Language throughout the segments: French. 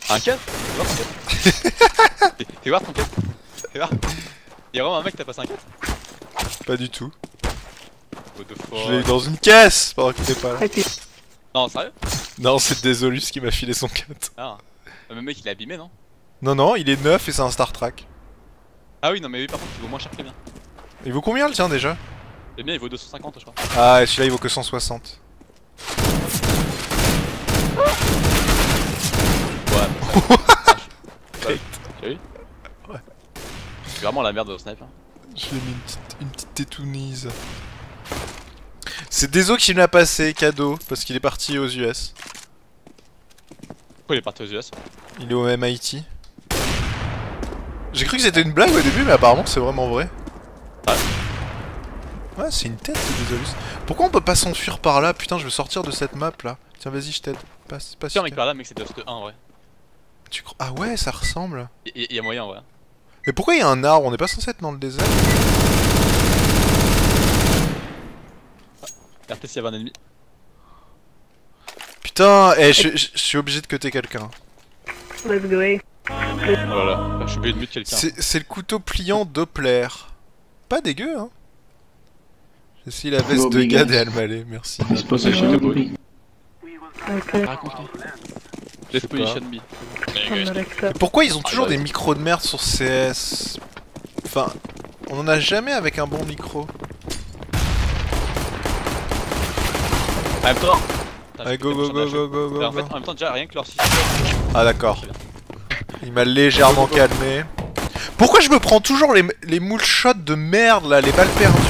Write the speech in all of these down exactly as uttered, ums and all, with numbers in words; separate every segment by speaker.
Speaker 1: Un quatre. Fais voir ton quatre. Fais voir. Y'a vraiment un mec qui t'a passé un quatre.
Speaker 2: Pas du tout.
Speaker 1: What the fuck.
Speaker 2: Je l'ai eu dans une caisse pendant qu'il était pas là.
Speaker 1: Non, sérieux?
Speaker 2: Non, c'est Désolus qui m'a filé son quatre.
Speaker 1: Ah. Le mec il est abîmé, non?
Speaker 2: Non, non, il est neuf et c'est un Star Trek.
Speaker 1: Ah oui, non, mais oui, par contre, il vaut moins cher que le mien.
Speaker 2: Il vaut combien le tien déjà?
Speaker 1: Le mien il vaut deux cent cinquante, je crois.
Speaker 2: Ah, et celui-là il vaut que cent soixante.
Speaker 1: Ouais, bon, ça... Tu as vu?
Speaker 2: Ouais.
Speaker 1: C'est vraiment la merde au snipe. Hein.
Speaker 2: Je lui ai mis une petite, une petite tétounise. C'est Deso qui me l'a passé, cadeau, parce qu'il est parti aux U S.
Speaker 1: Pourquoi il est parti aux U S?
Speaker 2: Il est au M I T. J'ai cru que c'était une blague au début, mais apparemment c'est vraiment vrai.
Speaker 1: Ouais.
Speaker 2: Ouais, c'est une tête, ce Désolus. Pourquoi on peut pas s'enfuir par là? Putain, je veux sortir de cette map là. Tiens, vas-y, je t'aide. Passe, passe.
Speaker 1: Tiens, mec, par là, mec, c'est Dust un, ouais.
Speaker 2: Tu crois? Ah ouais, ça ressemble.
Speaker 1: Il y a moyen, ouais.
Speaker 2: Mais pourquoi il y a un arbre? On est pas censé être dans le désert?
Speaker 1: R T s'il y avait un ennemi.
Speaker 2: Putain, eh, je, je, je suis obligé de cutter quelqu'un.
Speaker 3: Let's go.
Speaker 1: Oh là là, je suis obligé de mute quelqu'un.
Speaker 2: C'est le couteau pliant Doppler. Pas dégueu, hein. J'ai essayé la veste de Gad et Almalé, merci.
Speaker 4: C'est pas ça que j'ai compris.
Speaker 3: Ok.
Speaker 1: Raconte-moi. Let's position B.
Speaker 3: On
Speaker 2: Mais pourquoi ils ont toujours des micros de merde sur C S? Enfin, on en a jamais avec un bon micro.
Speaker 1: En même temps.
Speaker 2: Allez, go go go go go go.
Speaker 1: En fait, en même temps, déjà rien que leur système.
Speaker 2: Ah d'accord. Il m'a légèrement calmé. Pourquoi je me prends toujours les, les moule shots de merde là, les balles perdues?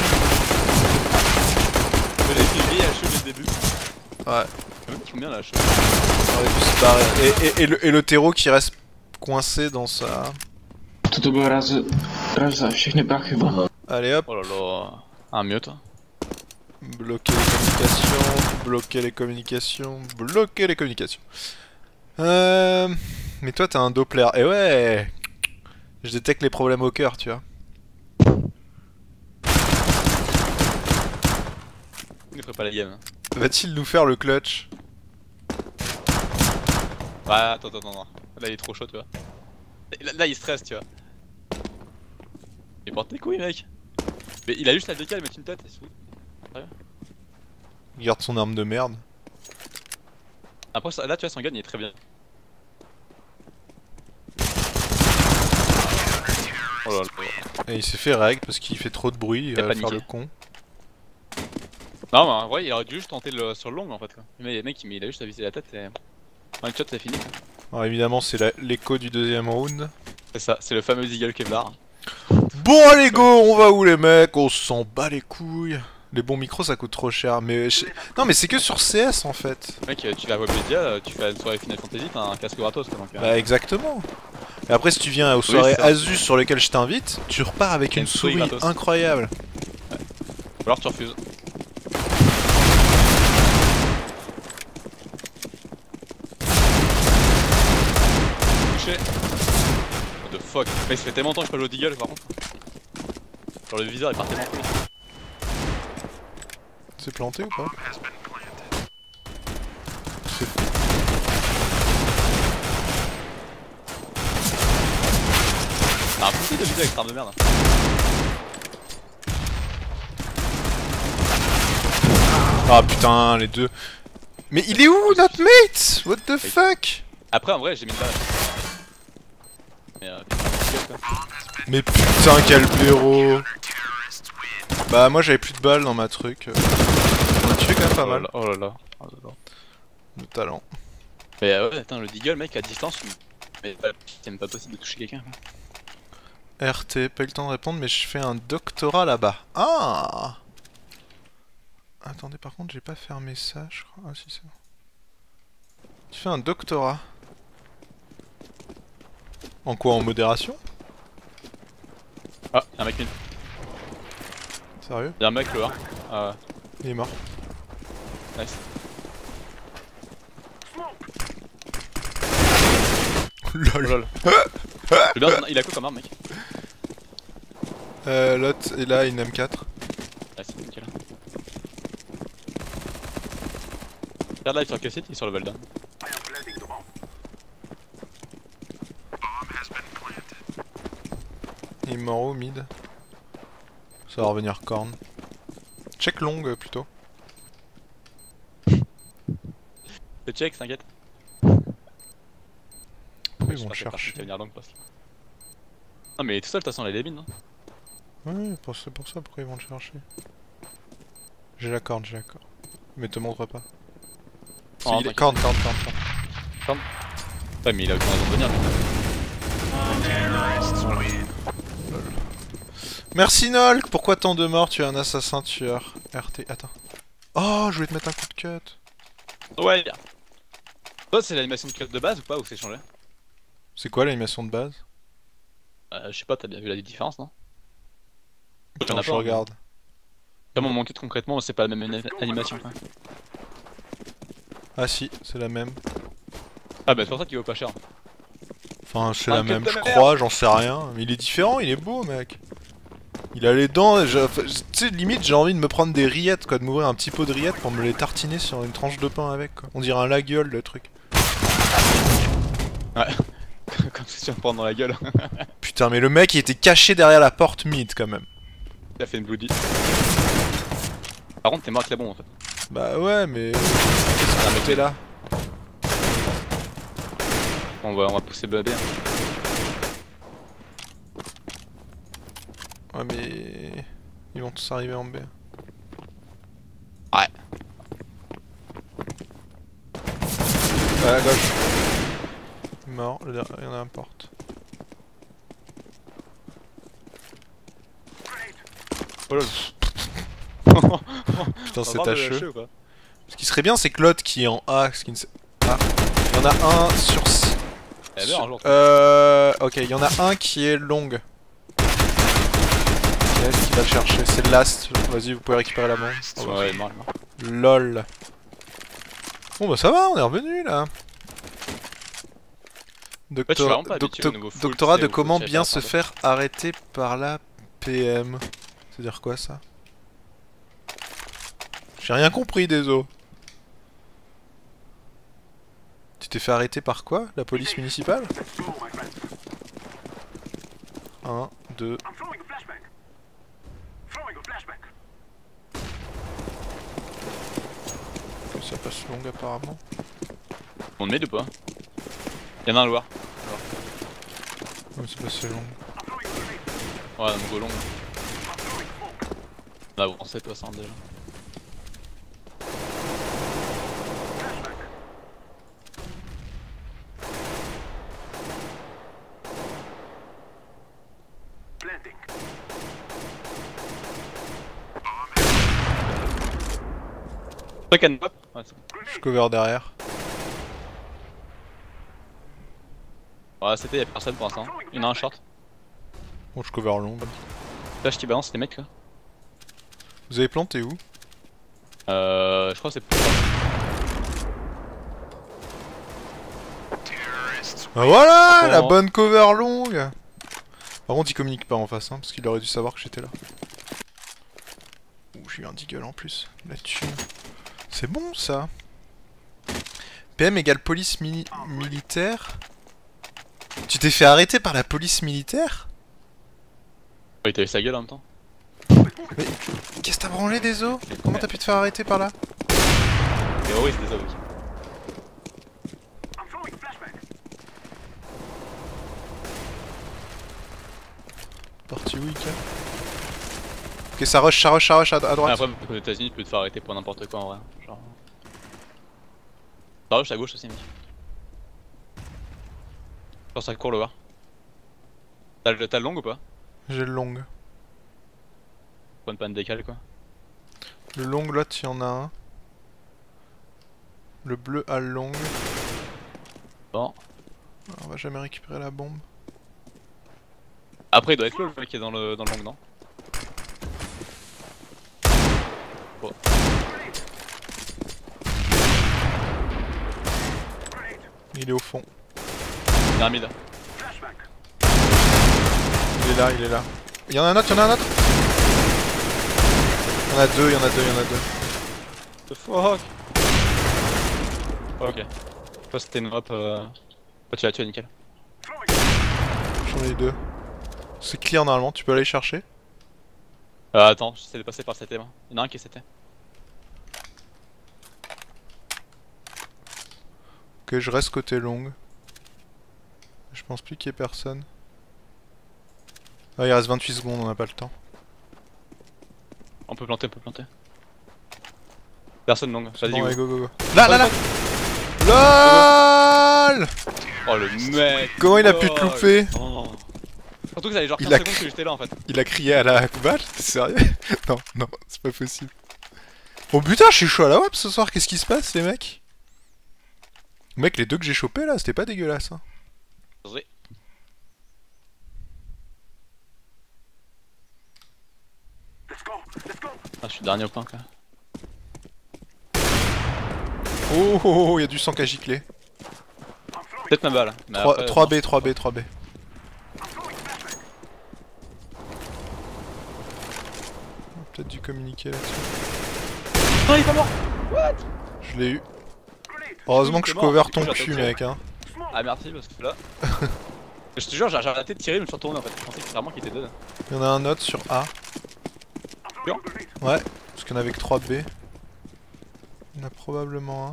Speaker 1: Je l'ai fait vieille H E dès le début.
Speaker 2: Ouais.
Speaker 1: C'est même qui font bien la H E.
Speaker 2: On aurait dû se barrer. Et, et, et, le, et le terreau qui reste coincé dans sa...
Speaker 4: To byl raz, raz za všechny prachy von.
Speaker 2: Allez hop.
Speaker 1: Oh là là. Un mute.
Speaker 2: Bloquer les communications, bloquer les communications, bloquer les communications. Euh... Mais toi t'as un Doppler. Et ouais, je détecte les problèmes au cœur, tu vois.
Speaker 1: Il ne ferait pas la game.
Speaker 2: Va-t-il nous faire le clutch?
Speaker 1: Ouais, attends, attends, attends. Là il est trop chaud, tu vois. Là, là il stresse, tu vois. Il porte tes couilles, mec. Mais il a juste la décale, mettre une tête, et c'est tout.
Speaker 2: Il garde son arme de merde.
Speaker 1: Après, ça, là, tu vois, son gun il est très bien. Oh là là.
Speaker 2: Et il s'est fait règle parce qu'il fait trop de bruit, il
Speaker 1: Il a
Speaker 2: va faire
Speaker 1: paniqué.
Speaker 2: le con.
Speaker 1: Non, mais en vrai, il aurait dû juste tenter le, sur le long en fait. Quoi. Mais le mec, il, il a juste à viser la tête et. Un shot, c'est fini. Quoi.
Speaker 2: Alors évidemment, c'est l'écho du deuxième round.
Speaker 1: C'est ça, c'est le fameux Eagle Kevlar.
Speaker 2: Bon, allez, go, on va où les mecs? On s'en bat les couilles. Les bons micros ça coûte trop cher, mais je... non mais c'est que sur C S en fait.
Speaker 1: Mec, tu vas à Webmedia, tu fais une soirée Final Fantasy, t'as un casque gratos quoi donc. Euh...
Speaker 2: Bah exactement. Et après si tu viens aux soirées
Speaker 1: oui,
Speaker 2: Asus sur lesquelles je t'invite, tu repars avec une,
Speaker 1: une
Speaker 2: souris,
Speaker 1: souris gratos.
Speaker 2: incroyable.
Speaker 1: Ouais. Ou alors tu refuses. Touché. What the fuck. Mec, ça fait tellement longtemps que je peux jouer au Deagle par contre. Genre le viseur il part tellement vite.
Speaker 2: C'est planté ou pas?
Speaker 1: T'as un petit de viseur avec cette arme de merde.
Speaker 2: Ah putain, les deux. Mais il est où notre mate? What the fuck?
Speaker 1: Après en vrai j'ai mis une balle. Mais euh,
Speaker 2: Mais putain quel blaireau. Bah moi j'avais plus de balles dans ma truc. On a tué quand même pas mal.
Speaker 1: Oh là là. Oh là là.
Speaker 2: De talent.
Speaker 1: Mais euh, ouais, attends, le Deagle mec à distance, mais c'est même pas possible de toucher quelqu'un.
Speaker 2: R T, pas eu le temps de répondre, mais je fais un doctorat là-bas. Ah! Attendez, par contre, j'ai pas fermé ça, je crois. Ah si, c'est bon. Tu fais un doctorat. En quoi? En modération?
Speaker 1: Ah, y'a un mec mine.
Speaker 2: Sérieux?
Speaker 1: Y'a un mec le un. Ah ouais.
Speaker 2: Il est mort.
Speaker 1: Nice.
Speaker 2: Lol.
Speaker 1: Oh lol. C'est bien, il a quoi comme arme mec?
Speaker 2: Euh, l'autre est là, une M quatre.
Speaker 1: Ah c'est nickel. Regarde là, il est sur le cassette, il est sur le level down.
Speaker 2: il mort au mid. Ça va revenir corne. Check long euh, plutôt.
Speaker 1: Le check, t'inquiète.
Speaker 2: Pourquoi ils vont le chercher?
Speaker 1: Non mais tout seul de toute façon elle est mines. Hein.
Speaker 2: Ouais, c'est pour ça pourquoi ils vont le chercher. J'ai la corne, j'ai la corne. Mais te montre pas.
Speaker 1: Oh,
Speaker 2: il est corne, corne, corne, corne.
Speaker 1: Ouais mais il a aucune raison de venir.
Speaker 2: Merci Nolk. Pourquoi tant de morts? Tu es un assassin tueur. R T, attends. Oh, je voulais te mettre un coup de cut.
Speaker 1: Ouais bien. Toi c'est l'animation de cut de base ou pas, ou c'est changé?
Speaker 2: C'est quoi l'animation de base?
Speaker 1: Euh, je sais pas, t'as bien vu la différence non?
Speaker 2: Attends, je regarde.
Speaker 1: Comment mon cut concrètement c'est pas la même animation quoi.
Speaker 2: Ah si, c'est la même.
Speaker 1: Ah bah c'est pour ça qu'il vaut pas cher.
Speaker 2: Enfin c'est
Speaker 1: Ah,
Speaker 2: la même
Speaker 1: de
Speaker 2: je
Speaker 1: merde.
Speaker 2: crois, j'en sais rien. Mais il est différent, il est beau mec. Il a les dents, je... tu sais limite j'ai envie de me prendre des rillettes quoi, de m'ouvrir un petit pot de rillettes pour me les tartiner sur une tranche de pain avec quoi. On dirait un la gueule le truc.
Speaker 1: Ouais. Comme si tu viens de prendre dans la gueule.
Speaker 2: Putain mais le mec il était caché derrière la porte mid quand même.
Speaker 1: Il a fait une bloody. Par contre t'es mort avec la bombe en fait.
Speaker 2: Bah ouais mais... Qu'est-ce que t'es là?
Speaker 1: On va, on va pousser B B.
Speaker 2: Ouais mais... Ils vont tous arriver en B.
Speaker 1: Ouais.
Speaker 2: Ouais à gauche. Mort, il y en a un porte.
Speaker 1: Oh là
Speaker 2: Putain c'est tacheux. Ce qui serait bien c'est que l'autre qui est en A, ce qui ne sait... Ah, il y en a un sur...
Speaker 1: Eh bien, un jour,
Speaker 2: euh... Ok, il y en a un qui est long. Est-ce qu'il va le chercher? C'est le last. Vas-y, vous pouvez récupérer la bombe.
Speaker 1: Oh, bah, ouais, mort, mort.
Speaker 2: Lol. Bon bah ça va, on est revenu là. Doctor...
Speaker 1: Ouais,
Speaker 2: Docto... Doctorat de comment bien se faire arrêter par la P M. C'est-à-dire quoi ça? J'ai rien compris, désolé. Tu t'es fait arrêter par quoi? La police municipale? un, deux... Ça passe long apparemment.
Speaker 1: On met ou pas? Y'en a un loir.
Speaker 2: Ouais, c'est passé long.
Speaker 1: Ouais, un go long. On a avancé toi ça déjà. Truc and pop. Ouais, c'est bon.
Speaker 2: Je cover derrière.
Speaker 1: Ouais, c'était y'a personne pour l'instant. Il y en a un short.
Speaker 2: Bon, je cover long.
Speaker 1: Flash qui balance les mecs quoi.
Speaker 2: Vous avez planté où?
Speaker 1: Euh. Je crois que c'est plus.
Speaker 2: Ah voilà,
Speaker 1: Oh.
Speaker 2: la bonne cover longue. Par contre, il communique pas en face, hein, parce qu'il aurait dû savoir que j'étais là. Ouh, j'ai eu un deagle en plus, là-dessus. C'est bon ça. P M égale police mini militaire. Tu t'es fait arrêter par la police militaire?
Speaker 1: Ouais, il t'a eu sa gueule en même temps.
Speaker 2: Mais qu'est-ce que t'as branlé des os? Comment t'as pu te faire arrêter par là?
Speaker 1: Terroriste des os.
Speaker 2: Parti week. Ok, ça rush, ça rush, ça rush à, à droite.
Speaker 1: Ah, après, aux États-Unis, tu peux te faire arrêter pour n'importe quoi en vrai. Genre. Ça rush à gauche aussi, mec. Genre, ça court le voir. T'as le, t'as le long ou pas?
Speaker 2: J'ai le long.
Speaker 1: Pour ne pas me décaler quoi.
Speaker 2: Le long, là, il y en a un. Le bleu a le long.
Speaker 1: Bon.
Speaker 2: Alors, on va jamais récupérer la bombe.
Speaker 1: Après, il doit être là le mec qui est dans le, dans le long, non? Bon.
Speaker 2: Il est au fond.
Speaker 1: Il y a un mid.
Speaker 2: Il est là, il est là. Il y en a un autre, il y en a un autre. Il y en a deux, il y en a deux, il y en a deux.
Speaker 1: The fuck? Ok. Je pense que c'était une hop. Euh... Oh, tu l'as tué, nickel.
Speaker 2: J'en ai deux. C'est clear normalement, tu peux aller chercher.
Speaker 1: Euh, attends, j'essaie de passer par le C T. Moi. Il y en a un qui est C T.
Speaker 2: Ok, je reste côté long. Je pense plus qu'il y ait personne. Ah, il reste vingt-huit secondes, on n'a pas le temps.
Speaker 1: On peut planter, on peut planter. Personne longue, vas-y
Speaker 2: Bon,
Speaker 1: go.
Speaker 2: allez, go go go. Là, là, là LOL.
Speaker 1: Oh le mec.
Speaker 2: Comment il a pu
Speaker 1: oh,
Speaker 2: te louper?
Speaker 1: oh. Surtout que ça avait genre
Speaker 2: Il
Speaker 1: quinze
Speaker 2: a
Speaker 1: secondes
Speaker 2: cru-
Speaker 1: que j'étais là en fait.
Speaker 2: Il a crié à la balle? T'es sérieux? Non, non, c'est pas possible. Oh putain, je suis chaud à la web ce soir, qu'est-ce qui se passe les mecs? Mec, les deux que j'ai chopés là, c'était pas dégueulasse hein.
Speaker 1: Désolé. Ah, je suis dernier au point quoi.
Speaker 2: Oh, oh, oh, il y a du sang qui a giclé.
Speaker 1: Peut-être ma balle. Mais
Speaker 2: trois,
Speaker 1: après,
Speaker 2: trois
Speaker 1: non.
Speaker 2: B, trois B, trois B. Peut-être dû communiquer là-dessus.
Speaker 1: Non, il est pas mort. What?
Speaker 2: Je l'ai eu. Heureusement que je
Speaker 1: T'es mort,
Speaker 2: cover
Speaker 1: du
Speaker 2: ton
Speaker 1: coup, j'ai
Speaker 2: cul
Speaker 1: raté le
Speaker 2: mec hein.
Speaker 1: Ah merci parce que là. Je te jure, j'ai j'ai arrêté de tirer, je me suis retourné en fait. Je pensais que vraiment qu'il était dead.
Speaker 2: Il y en a un autre sur A.
Speaker 1: Sûr?
Speaker 2: Ouais, parce qu'il y en avait que trois B. Il y en a probablement un.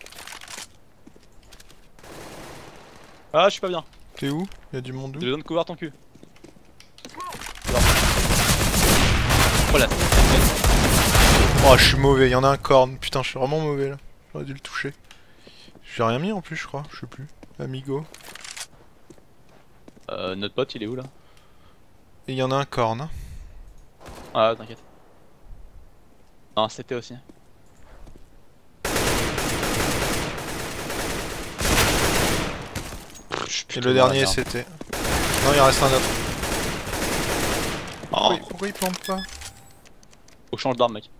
Speaker 1: Ah, je suis pas bien.
Speaker 2: T'es où? Il y a du monde où?
Speaker 1: J'ai besoin de couvrir ton cul. Oh là.
Speaker 2: Oh, je suis mauvais, il y en a un corne. Putain, je suis vraiment mauvais là. J'aurais dû le toucher. J'ai rien mis en plus, je crois. Je sais plus. Amigo.
Speaker 1: Euh, notre pote il est où là?
Speaker 2: Et il y en a un corne.
Speaker 1: Ah, t'inquiète. Non, c'était aussi.
Speaker 2: Et le dernier c'était. Non, il en reste un autre.
Speaker 1: Oh,
Speaker 2: Pourquoi, il- pourquoi il plante pas?
Speaker 1: faut change d'arme mec.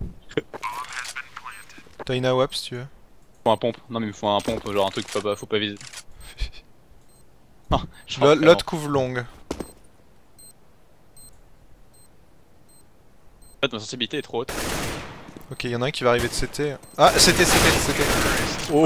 Speaker 2: T'as une A W A P si tu veux.
Speaker 1: Faut un pompe. Non mais il me faut un pompe, genre un truc faut pas, faut pas viser. Non, je pense
Speaker 2: L'autre
Speaker 1: vraiment.
Speaker 2: l'autre couvre longue.
Speaker 1: En fait ma sensibilité est trop haute.
Speaker 2: Ok, il y en a un qui va arriver de C T. Ah, C T, C T, C T. Oh.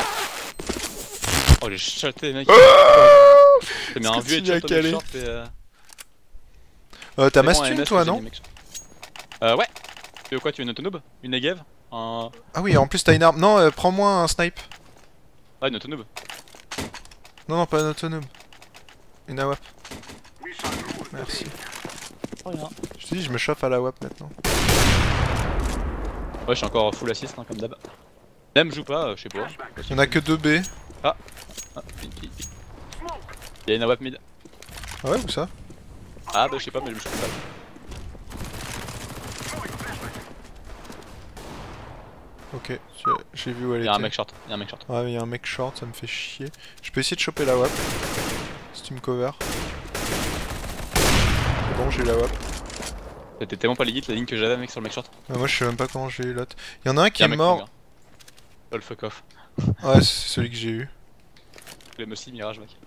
Speaker 1: Oh j'ai chaté mec.
Speaker 2: Ah
Speaker 1: T'as mis
Speaker 2: Est-ce
Speaker 1: un
Speaker 2: que
Speaker 1: vieux
Speaker 2: tu l'as
Speaker 1: headshot au
Speaker 2: calé?
Speaker 1: short et euh...
Speaker 2: Euh, t'as
Speaker 1: c'est bon,
Speaker 2: Mastune
Speaker 1: un M S
Speaker 2: toi,
Speaker 1: que j'ai
Speaker 2: non?
Speaker 1: mis, mec. Euh ouais. Tu veux quoi? Tu veux une autonoob? Une negev? Un...
Speaker 2: Ah oui, en plus t'as une arme. Non, euh, prends-moi un snipe.
Speaker 1: Ah une autonoob.
Speaker 2: Non, non, pas un autonome. Une A W A P. Merci.
Speaker 1: Oh rien.
Speaker 2: Je te dis, je me chauffe à la W A P maintenant.
Speaker 1: Ouais je suis encore full assist hein, comme d'hab. Nem joue pas, euh, je sais pas.
Speaker 2: Il y en a que deux B.
Speaker 1: Ah, il il- il y a une A W A P mid.
Speaker 2: Ah ouais, où ça?
Speaker 1: Ah bah je sais pas mais je me chauffe pas.
Speaker 2: Ok, tu- j'ai vu où elle
Speaker 1: Il y
Speaker 2: était.
Speaker 1: a un mec short, il y a un mec short.
Speaker 2: Ouais, mais il y a un mec short, ça me fait chier. Je peux essayer de choper la W A P. Si tu me cover. C'est bon, j'ai la W A P.
Speaker 1: C'était tellement pas legit la ligne que j'avais mec sur le mec short.
Speaker 2: Ah, moi, je sais même pas comment j'ai eu l'autre. Il y en a un qui
Speaker 1: Il y a
Speaker 2: est
Speaker 1: un mec
Speaker 2: mort.
Speaker 1: long, hein. Lol fuck off.
Speaker 2: Ouais, c'est celui que j'ai eu.
Speaker 1: Le aussi mirage mec.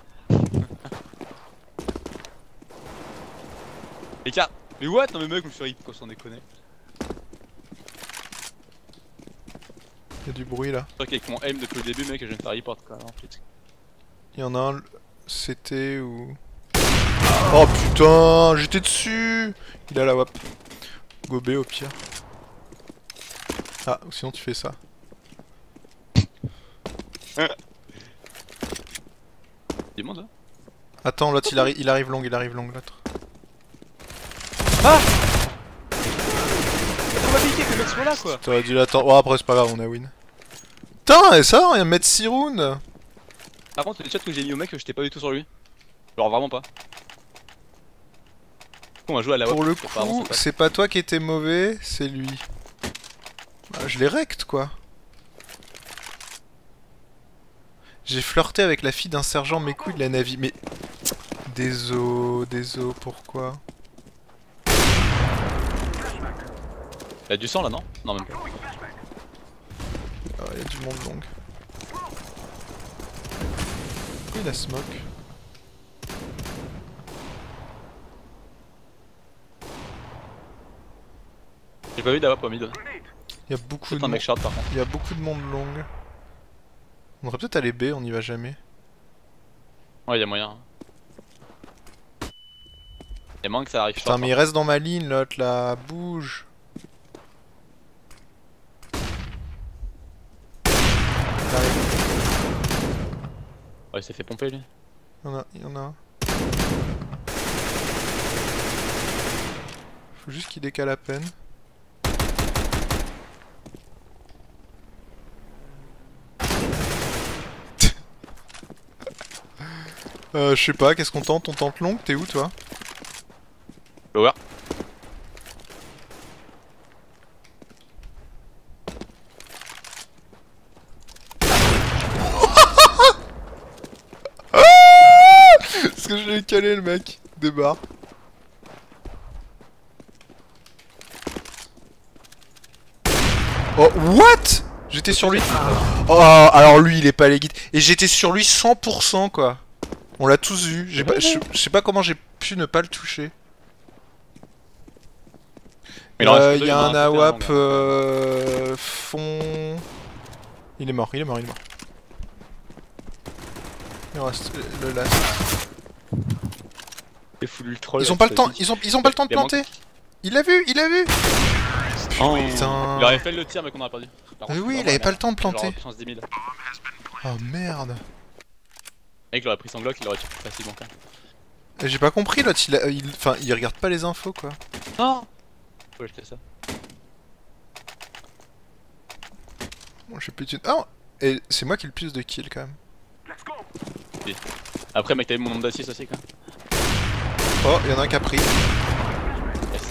Speaker 1: Écart. Mais what? Non mais mec, je me suis rip quand on déconne.
Speaker 2: Il y a du bruit là.
Speaker 1: C'est vrai qu'avec mon aim depuis le début mec, je viens de faire report quoi. En fait.
Speaker 2: Il y en a un. C'était ou. Oh putain, j'étais dessus. Il a la W A P. Gobé au pire. Ah, ou sinon tu fais ça.
Speaker 1: Du monde hein?
Speaker 2: Attends, l'autre il, arri il arrive long, il arrive long l'autre.
Speaker 1: Ah! La probabilité que le mec soit là quoi!
Speaker 2: T'aurais dû l'attendre. Oh, après c'est pas grave, on a win. Putain, et ça, on vient de mettre six rounds.
Speaker 1: Par contre, les chats que j'ai mis au mec, j'étais pas du tout sur lui. Genre vraiment pas. On va jouer à la
Speaker 2: Pour
Speaker 1: W A
Speaker 2: le
Speaker 1: P, apparemment,
Speaker 2: coup,
Speaker 1: c'est pas-
Speaker 2: c'est pas toi qui étais mauvais, c'est lui. Bah, je l'ai rect quoi. J'ai flirté avec la fille d'un sergent mes couilles de la Navy, mais... Désolé, désolé, pourquoi?
Speaker 1: Il y a du sang là non? Non même pas.
Speaker 2: Ah, y a du monde long. Pourquoi il a smoke?
Speaker 1: J'ai pas vu d'A W A P au mid.
Speaker 2: Y a beaucoup
Speaker 1: C'est
Speaker 2: de
Speaker 1: un
Speaker 2: monde.
Speaker 1: mec short par contre.
Speaker 2: Y a beaucoup de monde long. On devrait peut-être aller B, on y va jamais.
Speaker 1: Ouais, y'a moyen. Y'a moins que ça arrive.
Speaker 2: Putain, mais il reste dans ma ligne, l'autre là. Bouge. Il arrive.
Speaker 1: Ouais, il s'est fait pomper lui.
Speaker 2: Il y en a, il y en a un. Faut juste qu'il décale à peine. euh, je sais pas, qu'est-ce qu'on tente? On tente longue? T'es où toi?
Speaker 1: Lower.
Speaker 2: Parce que je l'ai calé le mec. Débarre. Oh, what? J'étais sur lui. Oh, alors lui il est pas légit. Et j'étais sur lui cent pour cent quoi. On l'a tous vu. J'ai pas, je, je sais pas comment j'ai pu ne pas le toucher. Il euh, y a un A W A P euh, fond. Il est mort, il est mort, il est mort. Il reste le last. Ils ont pas le temps, ils ont, ils ont pas le temps de planter. Il l'a vu, il l'a vu.
Speaker 1: Oh,
Speaker 2: putain.
Speaker 1: Il aurait fait le tir mais qu'on aurait perdu.
Speaker 2: Mais oui, il avait pas le temps de planter.
Speaker 1: Genre, dix mille.
Speaker 2: Oh merde.
Speaker 1: Mec, il aurait pris son Glock, il aurait tué plus facilement quand même.
Speaker 2: J'ai pas compris l'autre, il, a, il, enfin, il regarde pas les infos quoi.
Speaker 1: Non. Faut acheter ça.
Speaker 2: Bon, je sais plus de... Ah, et c'est moi qui ai le plus de kills quand même.
Speaker 1: Oui. Après mec, t'as eu mon nombre d'assists aussi quand même.
Speaker 2: Oh, il y en a un qui a pris.
Speaker 1: Yes.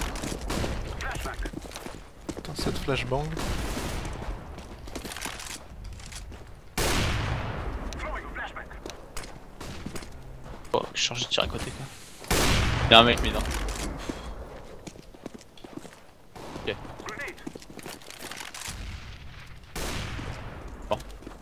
Speaker 2: Putain, cette flashbang.
Speaker 1: Oh, je change de tir à côté quoi. Y'a un mec mais non. Ok. Bon.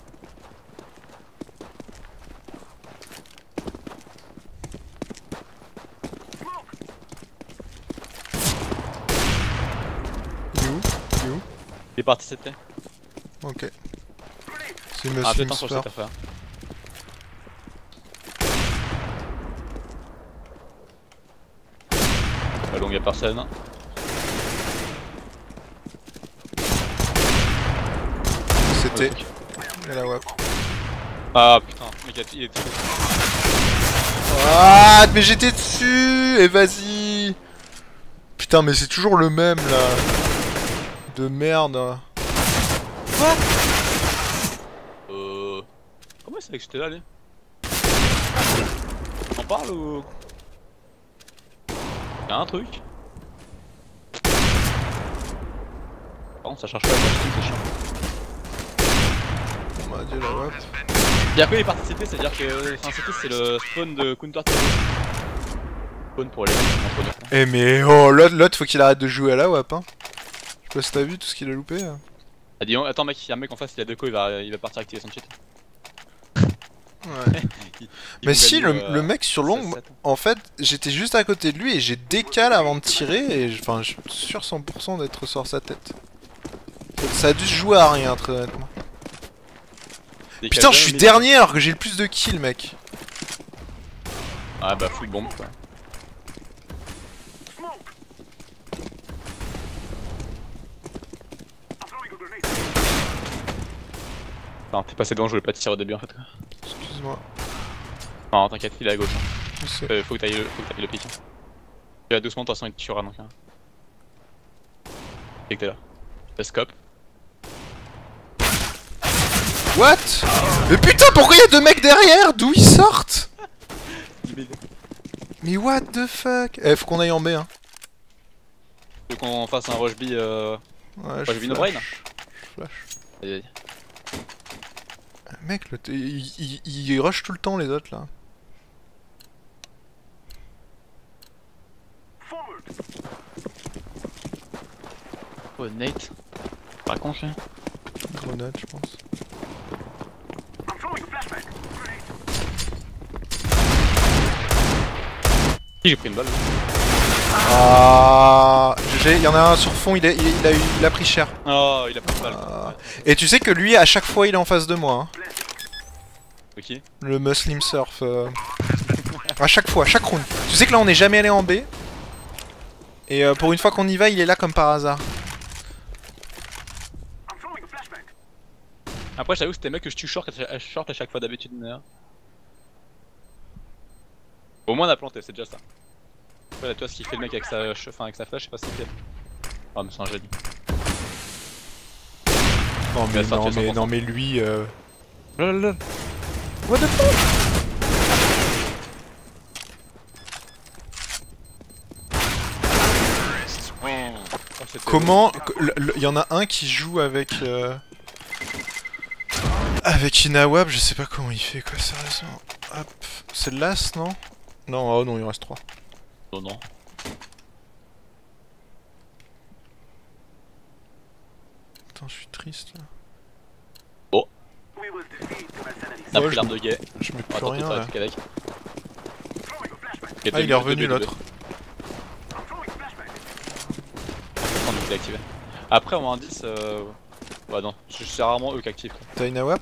Speaker 2: Il est où? Il est où?
Speaker 1: Il est parti c'était.
Speaker 2: Ok. C'est
Speaker 1: Ah
Speaker 2: Muslim
Speaker 1: peut-être sur
Speaker 2: Spur.
Speaker 1: cette affaire. Bah donc y'a personne.
Speaker 2: C'était. Et la W A P.
Speaker 1: Ah putain, mec il est très...
Speaker 2: Ah, mais j'étais dessus. Et vas-y. Putain, mais c'est toujours le même là. De merde.
Speaker 1: Quoi? Euh... Comment c'est que j'étais là, allez? On parle ou... Y'a un truc? Par contre ça charge pas, c'est chiant.
Speaker 2: On m'a dit la W A P.
Speaker 1: Et après il est participé, c'est-à-dire que... Enfin c'était c'est le spawn de counter spawn pour les mecs entre nous.
Speaker 2: Eh mais oh, l'autre, l'autre faut qu'il arrête de jouer à la W A P hein. Je sais pas si t'as vu tout ce qu'il a loupé hein.
Speaker 1: Ah dis donc, attends mec, il y a un mec en face, il a deux coups, il va, il va partir activer son cheat.
Speaker 2: Ouais.
Speaker 1: il,
Speaker 2: mais si,
Speaker 1: gagner,
Speaker 2: le,
Speaker 1: euh,
Speaker 2: le mec sur long, en fait, j'étais juste à côté de lui et j'ai décalé avant de tirer et enfin, je suis sûr cent pour cent d'être sur sa tête. Ça a dû se jouer à rien, très honnêtement. Putain, je suis dernier alors que j'ai le plus de kills, mec.
Speaker 1: Ah bah full bombe quoi. Non, t'es passé devant, je voulais pas te tirer au début en fait quoi.
Speaker 2: Excuse-moi.
Speaker 1: Non, t'inquiète, il est à gauche. Hein.
Speaker 2: Je sais.
Speaker 1: Euh, faut que t'ailles le, faut que t'ailles le pic. Hein. Tu vas doucement, de toute façon, il te tuera donc. Hein. Et que t'es là. Le scope.
Speaker 2: What? Mais putain, pourquoi il y a deux mecs derrière? D'où ils sortent? Mais what the fuck? Eh, faut qu'on aille en B hein.
Speaker 1: Tu veux qu'on fasse un rush B euh...
Speaker 2: Ouais,
Speaker 1: rush B no brain?
Speaker 2: Flash.
Speaker 1: Vas-y, vas-y.
Speaker 2: Mec, le il, il, il rush tout le temps les autres là.
Speaker 1: Oh, Nate. Pas con, lui.
Speaker 2: Grenade, je pense.
Speaker 1: Si, j'ai pris une balle.
Speaker 2: Ah, il y en a un sur fond, il a, il, il a, eu, il a pris cher.
Speaker 1: Oh, il a pris une balle.
Speaker 2: Ah. Et tu sais que lui, à chaque fois, il est en face de moi. Hein.
Speaker 1: Ok.
Speaker 2: Le Muslim Surf. Euh... à chaque fois, à chaque round. Tu sais que là, on n'est jamais allé en B. Et euh, pour une fois qu'on y va, il est là comme par hasard.
Speaker 1: Après, j'avoue que c'était mec que je tue short à, short à chaque fois d'habitude. Mais... Au moins, on a planté, c'est déjà ça. Après, là, toi, ce qu'il fait le mec avec sa, enfin, avec sa flash, je sais pas ce qu'il fait. Oh, mais c'est un génie.
Speaker 2: Non, mais,
Speaker 1: Il va
Speaker 2: non,
Speaker 1: sortir
Speaker 2: mais,
Speaker 1: cent pour cent.
Speaker 2: non, mais lui. Euh...
Speaker 1: Lol.
Speaker 2: What the fuck?
Speaker 1: Oh, c'était
Speaker 2: Comment. Il y en a un qui joue avec. Euh... Avec Inawab, je sais pas comment il fait quoi, sérieusement. Hop. C'est le last, non? Non, oh non, il en reste trois.
Speaker 1: Oh non.
Speaker 2: Putain, je suis triste là.
Speaker 1: Oh. T'as
Speaker 2: Ouais,
Speaker 1: pris
Speaker 2: je
Speaker 1: l'arme
Speaker 2: me-
Speaker 1: de guet.
Speaker 2: Je mets
Speaker 1: On
Speaker 2: plus
Speaker 1: va tenter de
Speaker 2: rien
Speaker 1: faire
Speaker 2: là.
Speaker 1: un truc avec. Ok,
Speaker 2: Ah,
Speaker 1: deux
Speaker 2: il est
Speaker 1: B,
Speaker 2: revenu
Speaker 1: deux B, deux B.
Speaker 2: l'autre.
Speaker 1: On peut l'activer. Après, en un dix, euh... ouais, non, c'est rarement eux qui activent. quoi.
Speaker 2: T'as Inawab?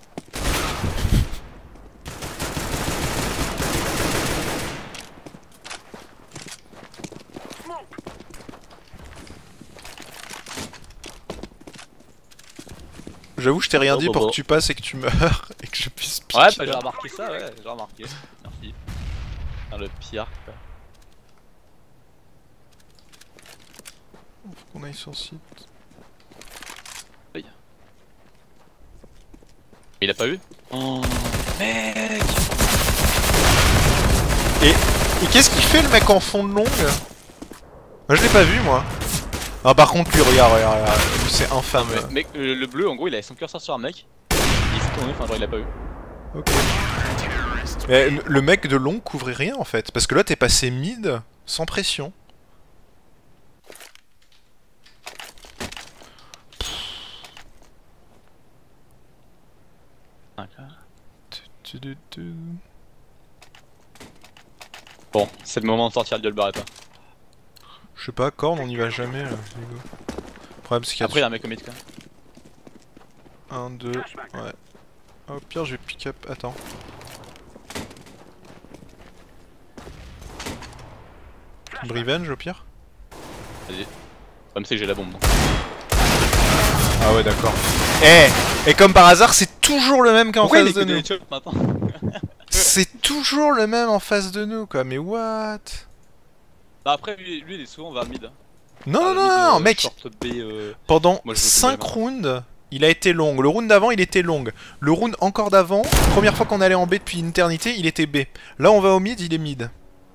Speaker 2: J'avoue, je t'ai rien
Speaker 1: Oh,
Speaker 2: dit
Speaker 1: bah,
Speaker 2: pour
Speaker 1: bah.
Speaker 2: que tu passes et que tu meurs et que je puisse piquer.
Speaker 1: Ouais, bah j'ai remarqué ça, ouais, j'ai remarqué. Merci. Putain, le pire. quoi.
Speaker 2: Faut qu'on aille sur site.
Speaker 1: Il a pas eu? Oh, mec!
Speaker 2: Et, et qu'est-ce qu'il fait le mec en fond de longue? Moi je l'ai pas vu moi. Ah par contre lui regarde, regarde, regarde. Lui c'est infâme.
Speaker 1: Mais, mec, euh, le bleu en gros il avait son curseur sur un mec. Il s'est tourné, enfin genre il l'a pas eu.
Speaker 2: Ok. Mais le- le mec de long couvrait rien en fait. Parce que là t'es passé mid sans pression. Tu- tu- tu- tu.
Speaker 1: Bon, c'est le moment de sortir le duel barretta.
Speaker 2: Je sais pas, Korn on y va jamais là. les gars. Le problème c'est qu'il y a
Speaker 1: Après il y a un mec au mid quand même.
Speaker 2: un, deux, ouais. Au pire je vais pick up, attends. Revenge au pire.
Speaker 1: Vas-y. Comme c'est que j'ai la bombe. donc.
Speaker 2: Ah ouais d'accord. Eh, et comme par hasard c'est toujours le même qu'en
Speaker 1: Pourquoi il
Speaker 2: face de
Speaker 1: écoute
Speaker 2: nous.
Speaker 1: les chops maintenant?
Speaker 2: C'est toujours le même en face de nous quoi, mais what?
Speaker 1: Bah après lui, lui il est souvent vers le mid.
Speaker 2: Non
Speaker 1: Vers
Speaker 2: non
Speaker 1: le mid,
Speaker 2: non, non
Speaker 1: euh,
Speaker 2: mec,
Speaker 1: short B, euh...
Speaker 2: pendant
Speaker 1: Moi, je veux
Speaker 2: cinq
Speaker 1: tout
Speaker 2: rounds, il a été long. Le round d'avant il était long. Le round encore d'avant, première fois qu'on allait en B depuis une éternité, il était B. Là on va au mid, il est mid.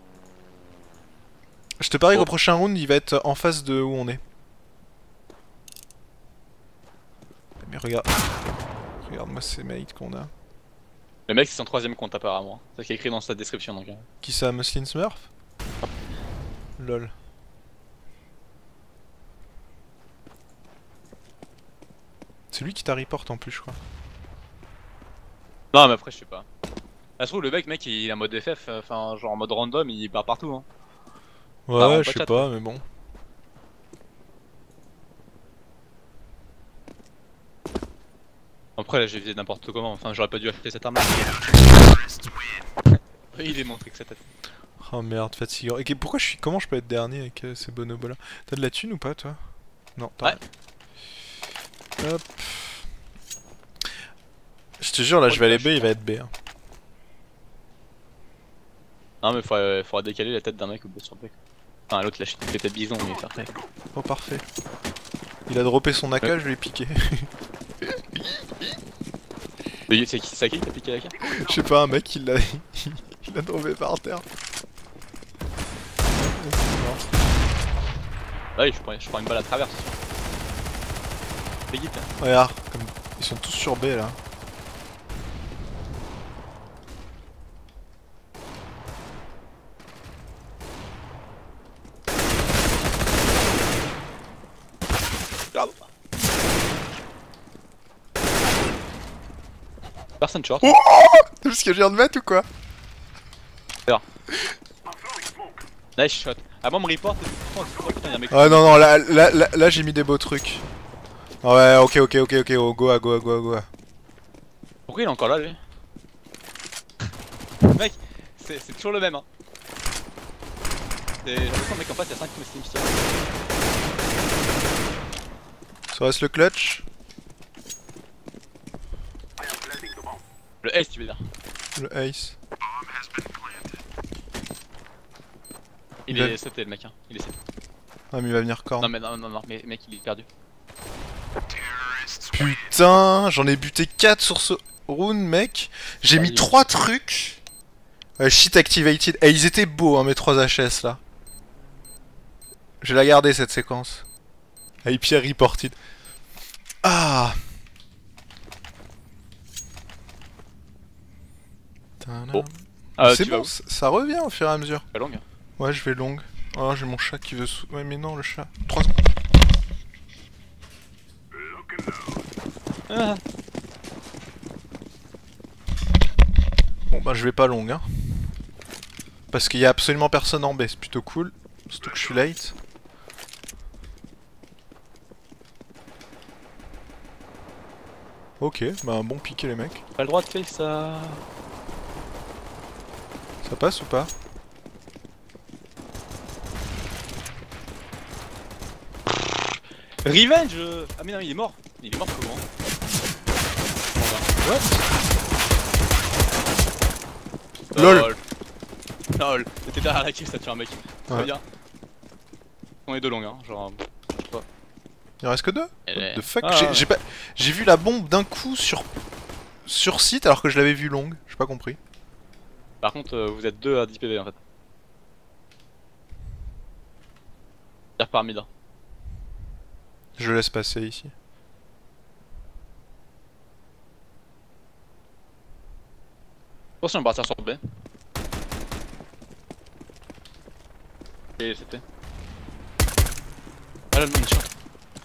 Speaker 2: Je te parie
Speaker 1: Oh.
Speaker 2: qu'au prochain round il va être en face de où on est. Mais regarde. Regarde-moi ces mates qu'on a.
Speaker 1: Le mec c'est son troisième compte apparemment. C'est ce qui est écrit dans sa description donc. euh.
Speaker 2: Qui ça, Muslin Smurf? Lol. C'est lui qui t'a report en plus, je crois.
Speaker 1: Non mais après je sais pas. Ça se trouve le mec mec il est en mode F F, enfin genre en mode random il part partout hein.
Speaker 2: Ouais,
Speaker 1: Bah, on
Speaker 2: ouais,
Speaker 1: peut
Speaker 2: je sais
Speaker 1: chat,
Speaker 2: pas, mais bon.
Speaker 1: Après là j'ai visé n'importe comment, enfin j'aurais pas dû acheter cette arme. Il est montré que ça tête.
Speaker 2: Oh merde, fatigant. Et que- pourquoi je suis. Comment je peux être dernier avec euh, ces bonobos là? T'as de la thune ou pas toi? Non, t'as
Speaker 1: Ouais.
Speaker 2: rien. Hop. Je te jure, là je vais aller B, il va être B. Hein.
Speaker 1: Non mais faudra, faudra décaler la tête d'un mec au bout sur B. Enfin l'autre lâche les têtes bison mais faire très.
Speaker 2: Oh, parfait. Il a droppé son A K,
Speaker 1: Ouais.
Speaker 2: je lui ai piqué.
Speaker 1: Mais c'est qui, c'est à qui qui t'a piqué la carte?
Speaker 2: Je sais pas, un mec il l'a. Il a droppé par terre.
Speaker 1: Bah oui je prends, je prends une balle à travers. Fais guide.
Speaker 2: Regarde, comme... ils sont tous sur B là.
Speaker 1: Personne short.
Speaker 2: Oh, t'as vu ce que je viens de mettre ou quoi?
Speaker 1: Nice shot. Ah moi me report et oh, putain y'a un mec.
Speaker 2: Ah non non, là, là, là, là j'ai mis des beaux trucs. Ah ouais, ok ok ok ok, oh, go à go à go à go à.
Speaker 1: Pourquoi il est encore là lui? Mec, c'est c'est toujours le même hein. J'ai l'impression mec en face, il y a cinq teams qui
Speaker 2: Ça reste le clutch.
Speaker 1: Le S tu veux dire.
Speaker 2: Le ace.
Speaker 1: Il,
Speaker 2: Il
Speaker 1: est
Speaker 2: va-
Speaker 1: sauté le mec hein, il est sauté.
Speaker 2: Ah mais il va venir corne.
Speaker 1: Non mais non non non mais mec il est perdu.
Speaker 2: Putain, j'en ai buté quatre sur ce round mec. J'ai mis
Speaker 1: Vas-y.
Speaker 2: trois trucs. Ouais, shit activated. Et ils étaient beaux hein mes trois H S là. Je vais la garder cette séquence. I P reported. Ah.
Speaker 1: Bon. Ah,
Speaker 2: C'est
Speaker 1: tu vas
Speaker 2: bon,
Speaker 1: où
Speaker 2: ça ça revient au fur et à mesure.
Speaker 1: Pas longue.
Speaker 2: Ouais, je vais long. Oh, j'ai mon chat qui veut sou... Ouais, mais non, le chat. trois secondes.
Speaker 1: Ah.
Speaker 2: Bon, bah, je vais pas long, hein. Parce qu'il y a absolument personne en B, c'est plutôt cool. Surtout que je suis late. Ok, bah, bon piqué, les mecs.
Speaker 1: Pas le droit de faire ça.
Speaker 2: Ça passe ou pas?
Speaker 1: Revenge euh... Ah mais non il est mort. Il est mort comment
Speaker 2: What?
Speaker 1: Lol.
Speaker 2: Lol.
Speaker 1: Lol. T'étais derrière la kill ça tue un mec. Très
Speaker 2: Ouais.
Speaker 1: bien. On est deux longues hein, genre...
Speaker 2: Il en reste que deux?
Speaker 1: Elle
Speaker 2: What
Speaker 1: est-
Speaker 2: the fuck?
Speaker 1: Ah,
Speaker 2: J'ai
Speaker 1: ouais.
Speaker 2: j'ai pas... J'ai vu la bombe d'un coup sur... Sur site alors que je l'avais vue longue. J'ai pas compris.
Speaker 1: Par contre euh, vous êtes deux à dix P V en fait. Tire par mid. hein.
Speaker 2: Je laisse passer ici.
Speaker 1: Attention on va partir sur B. Et c'était. Ah là le monde short.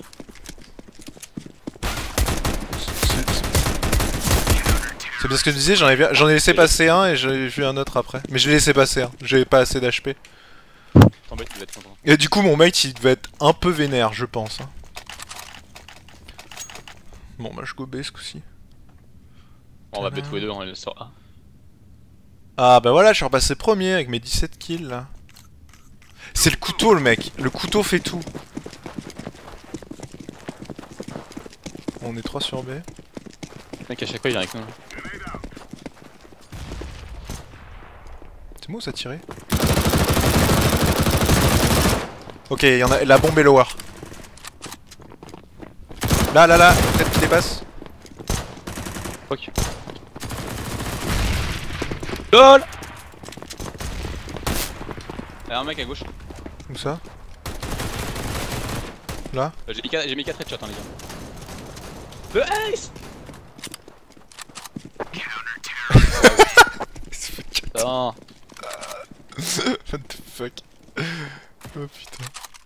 Speaker 2: C'est- c'est- C'est bien ce que je disais, j'en ai, vu- j'en ai laissé passer un et j'ai vu un autre après. Mais je l'ai laissé passer un, j'avais pas assez d'H P.
Speaker 1: Ton mec il va être content.
Speaker 2: Et du coup mon mate il devait être un peu vénère je pense. hein. Bon bah je go B ce coup-ci.
Speaker 1: Bon, on va B tous les deux on est sur A.
Speaker 2: Ah bah voilà je suis repassé premier avec mes dix-sept kills là. C'est le couteau le mec, le couteau fait tout. On est trois sur B.
Speaker 1: Le mec à chaque fois il vient avec nous.
Speaker 2: C'est moi où ça a tiré? Ok, il y en a, la bombe est lower. Là, là, là, peut-être qu'il dépasse.
Speaker 1: Fuck. LOL. Il y a un mec à gauche.
Speaker 2: Où ça? Là?
Speaker 1: Euh, J'ai mis quatre j'ai mis quatre headshots hein les gars. Le ace. Putain.
Speaker 2: What the fuck? Oh putain.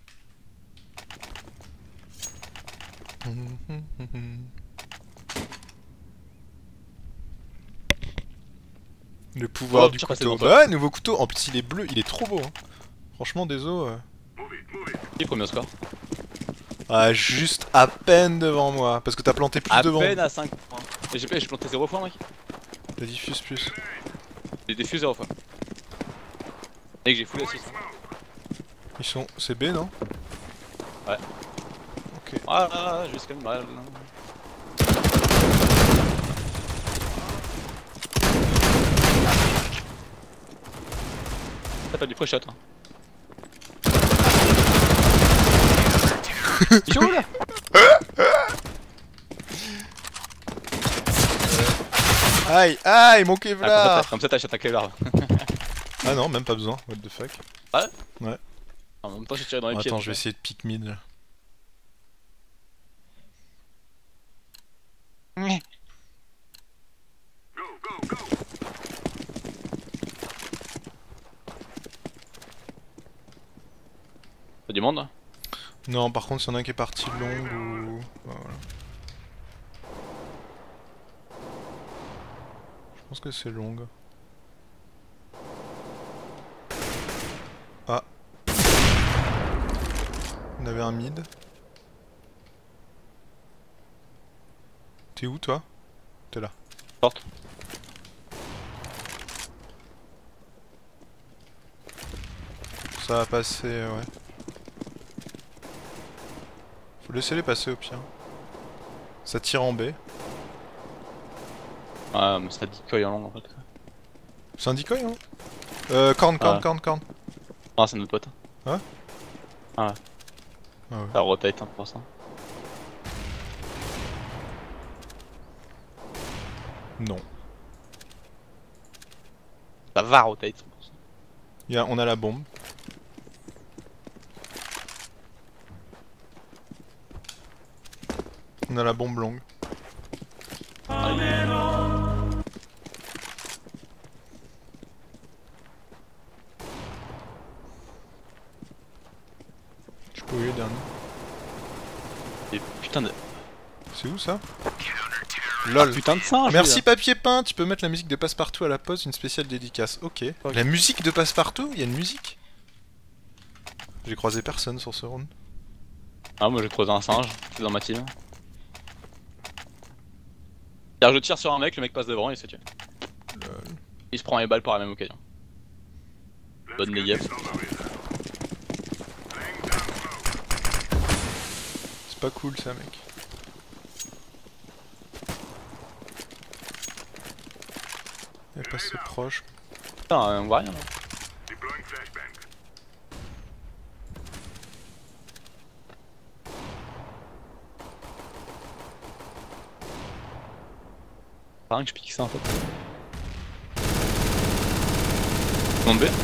Speaker 2: Le pouvoir
Speaker 1: Oh,
Speaker 2: du
Speaker 1: tu repasses
Speaker 2: couteau.
Speaker 1: devant toi.
Speaker 2: Bah ouais, nouveau couteau. En plus, il est bleu, il est trop beau. Hein. Franchement, des os. euh.
Speaker 1: Qui est premier au score?
Speaker 2: Ah, juste à peine devant moi. Parce que t'as planté plus
Speaker 1: À
Speaker 2: devant.
Speaker 1: peine à cinq points. Et j'ai j'ai planté zéro fois mec.
Speaker 2: T'as diffuse plus.
Speaker 1: J'ai défusé zéro fois. Mec j'ai full assist.
Speaker 2: Ils sont. C'est B, non?
Speaker 1: Ouais.
Speaker 2: Ok.
Speaker 1: Ah, ah, ah je vais quand même mal. T'as pas du pro shot hein. Il est où là?
Speaker 2: Aïe, aïe, mon
Speaker 1: Ah, comme ça,
Speaker 2: Kevlar!
Speaker 1: t'as- comme ça t'achètes un Kevlar.
Speaker 2: Ah non, même pas besoin. What the fuck?
Speaker 1: En même temps j'ai tiré dans les pieds.
Speaker 2: Attends, je vais essayer de pick mid. là.
Speaker 1: Y'a du monde?
Speaker 2: Non, par contre, s'il y en a un qui est parti long ou. Bah, voilà. Je pense que c'est long. Ah. On avait un mid. T'es où toi? T'es là.
Speaker 1: Porte.
Speaker 2: Ça va passer, euh, ouais. Faut laisser les passer au pire. Ça tire en B.
Speaker 1: Ah, mais ça dit en long en fait.
Speaker 2: C'est un decoy, hein? Euh, corn, corn,
Speaker 1: Ah.
Speaker 2: corn, corn.
Speaker 1: Ah, c'est notre pote.
Speaker 2: Ouais.
Speaker 1: Ah ouais.
Speaker 2: Ah ouais.
Speaker 1: Ça rotate un pour cent.
Speaker 2: Non.
Speaker 1: Ça va rotate cent pour cent.
Speaker 2: Il y a, on a la bombe. On a la bombe longue. Je peux où est le dernier?
Speaker 1: Et putain de.
Speaker 2: C'est où ça? LOL.
Speaker 1: Putain de singe.
Speaker 2: Merci
Speaker 1: lui,
Speaker 2: papier peint, tu peux mettre la musique de Passepartout à la pause, une spéciale dédicace. Ok.
Speaker 1: Ok.
Speaker 2: La musique de Passepartout? Il y a une musique? J'ai croisé personne sur ce round.
Speaker 1: là. Ah, moi j'ai croisé un singe, c'est dans ma team. C'est-à-dire, je tire sur un mec, le mec passe devant et il se tue.
Speaker 2: Lol.
Speaker 1: Il se prend les balles par la même occasion. Bonne les gaffe.
Speaker 2: C'est pas cool ça mec. Elle est pas si proche.
Speaker 1: Putain, on voit rien là. Pas rien que je pique ça en fait. Monde B.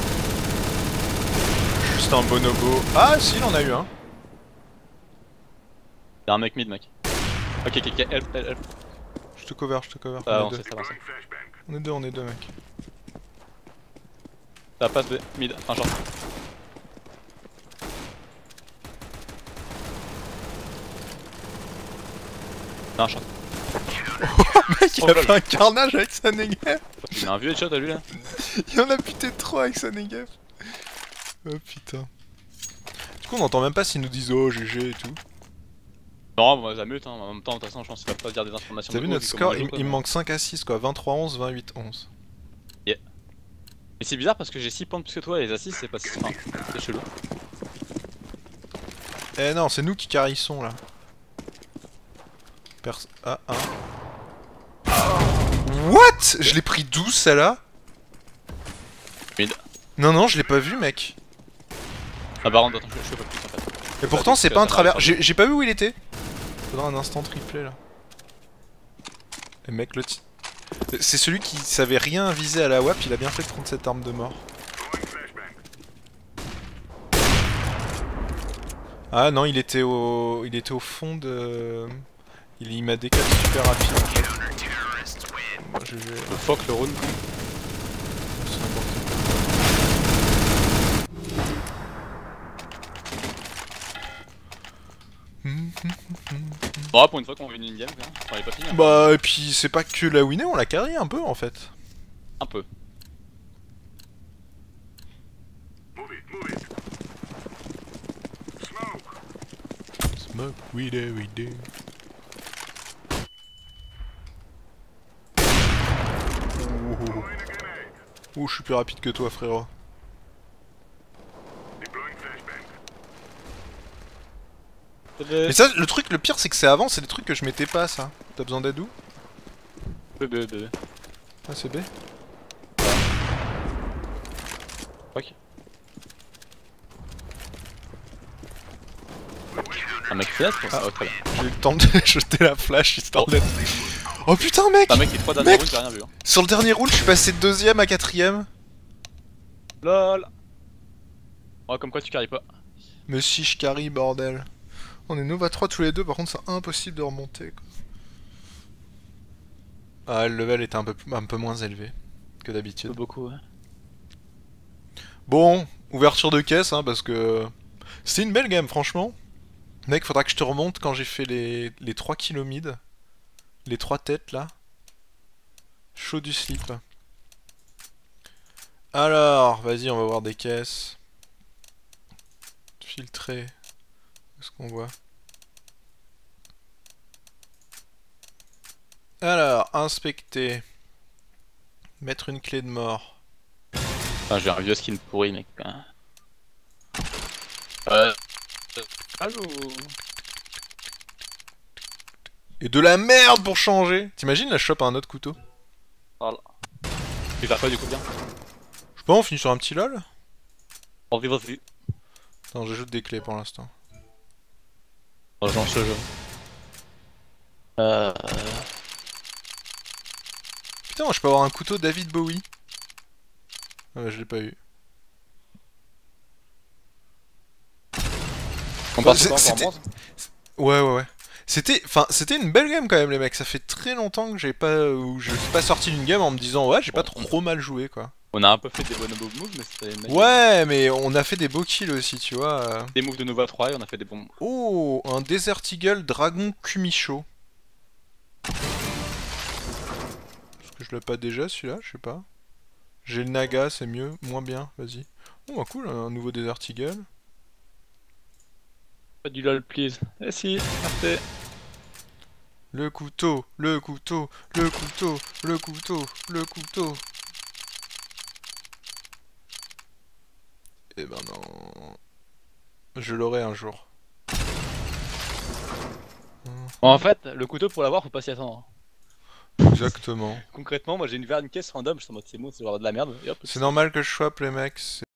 Speaker 2: Juste un bonobo. Ah si, il en a eu un.
Speaker 1: Y'a un mec mid, mec. Ok, ok, ok, help, help, help.
Speaker 2: Je te cover, je te cover.
Speaker 1: Ça
Speaker 2: on,
Speaker 1: avance,
Speaker 2: est deux.
Speaker 1: ça avance.
Speaker 2: on est deux, on est deux mec.
Speaker 1: Ça passe B, mid, enfin short. Non, short.
Speaker 2: Mec, il
Speaker 1: Oh,
Speaker 2: a
Speaker 1: lol.
Speaker 2: fait un carnage avec sa Negev.
Speaker 1: Il a un vieux headshot à lui là.
Speaker 2: Il en a buté trois avec sa Negev. Oh putain. Du coup, on entend même pas s'ils nous disent oh G G et tout.
Speaker 1: Non, moi ça mute, hein. En même temps, de toute façon, je pense qu'il va pas dire des informations.
Speaker 2: T'as
Speaker 1: de
Speaker 2: vu
Speaker 1: ouf,
Speaker 2: notre
Speaker 1: vu
Speaker 2: score?
Speaker 1: comment on
Speaker 2: Il,
Speaker 1: joue, quoi,
Speaker 2: il me
Speaker 1: mais-
Speaker 2: manque cinq à six quoi. vingt-trois onze, vingt-huit onze.
Speaker 1: Mais c'est bizarre parce que j'ai six points de plus que toi et les assists, c'est pas si. Enfin, c'est chelou.
Speaker 2: Eh non, c'est nous qui carrissons là. Pers ah, un. What? Je l'ai pris douze celle-là?
Speaker 1: Mid.
Speaker 2: Non, non, je l'ai pas vu, mec.
Speaker 1: Ah, par contre, attends, je je fais pas plus en fait.
Speaker 2: Et pourtant,
Speaker 1: dit
Speaker 2: c'est
Speaker 1: que
Speaker 2: pas un
Speaker 1: ça
Speaker 2: travers.
Speaker 1: n'arrive
Speaker 2: J'ai
Speaker 1: pas.
Speaker 2: j'ai pas vu où il était. Faudra un instant triplé là. Et mec, le ti- c'est celui qui savait rien viser à la W A P, il a bien fait de prendre cette arme de mort. Ah non, il était au, il était au fond de. Il, il m'a décalé super rapide en fait. Moi, je vais.
Speaker 1: Le fuck le round.
Speaker 2: C'est n'importe quoi.
Speaker 1: Bon, pour une fois qu'on win une game, quoi. On est pas fini. hein.
Speaker 2: Bah, et puis c'est pas que la winner, on l'a carré un peu en fait.
Speaker 1: Un peu.
Speaker 2: Smoke, we do, we do. Ouh, Ouh, je suis plus rapide que toi, frérot. Mais ça, le truc, le pire, c'est que c'est avant, c'est des trucs que je mettais pas, ça. T'as besoin d'aide où?
Speaker 1: B, B, B.
Speaker 2: Ah, c'est B.
Speaker 1: Fuck. Un mec fenêtre pour ça? Oh, très bien.
Speaker 2: J'ai eu le temps de jeter la flash histoire d'être. Oh putain, mec!
Speaker 1: Un mec qui trois derniers
Speaker 2: Mec
Speaker 1: rounds, j'ai rien vu. Hein.
Speaker 2: Sur le dernier round, je suis passé de deuxième à quatrième.
Speaker 1: LOL. Ouais, comme quoi tu carries pas.
Speaker 2: Mais si, je carry, bordel. On est Nova trois tous les deux, par contre, c'est impossible de remonter, quoi. Ah, le level était un peu, un peu moins élevé que d'habitude.
Speaker 1: Beaucoup, ouais.
Speaker 2: Bon, ouverture de caisse, hein, parce que c'était une belle game, franchement. Mec, faudra que je te remonte quand j'ai fait les, les trois kilos mid. Les trois têtes, là. Chaud du slip. Alors, vas-y, on va voir des caisses. Filtrer. Qu'est-ce qu'on voit? Alors, inspecter. Mettre une clé de mort.
Speaker 1: Enfin, j'ai un vieux skin pourri, mec. hein. Euh... Allô.
Speaker 2: Et de la merde pour changer. T'imagines, là je chope un autre couteau.
Speaker 1: Voilà. Tu vas quoi du coup bien?
Speaker 2: Je sais pas, on finit sur un petit lol.
Speaker 1: Vas-y, vas-y.
Speaker 2: Attends, j'ajoute des clés pour l'instant.
Speaker 1: On va lancer le jeu. Euh...
Speaker 2: Putain, moi, je peux avoir un couteau David Bowie. Ah bah je l'ai pas eu.
Speaker 1: On passe
Speaker 2: C'est-
Speaker 1: au temps
Speaker 2: c'était-
Speaker 1: pour bronze.
Speaker 2: Ouais ouais ouais. C'était, enfin, c'était une belle game quand même les mecs. Ça fait très longtemps que j'ai pas, ou je suis pas sorti d'une game en me disant ouais j'ai pas
Speaker 1: Bon,
Speaker 2: trop mal joué quoi.
Speaker 1: On a un peu fait des bonnes moves, mais c'était... une-
Speaker 2: Ouais mais on a fait des beaux kills aussi tu vois. euh.
Speaker 1: Des moves de Nova trois et on a fait des bons...
Speaker 2: Oh, un Desert Eagle Dragon Kumicho. Est-ce que je l'ai pas déjà celui-là? Je sais pas. J'ai le Naga, c'est mieux, moins bien, vas-y. Oh bah cool, un nouveau Desert Eagle.
Speaker 1: Pas du lol, please. Eh si, merci.
Speaker 2: Le couteau, le couteau, le couteau, le couteau, le couteau. Eh ben non. Je l'aurai un jour.
Speaker 1: Bon, en fait, le couteau pour l'avoir, faut pas s'y attendre.
Speaker 2: Exactement.
Speaker 1: Concrètement, moi j'ai une, une caisse random, je suis en mode c'est bon, c'est genre de la merde. Et hop,
Speaker 2: C'est normal que je chope les mecs.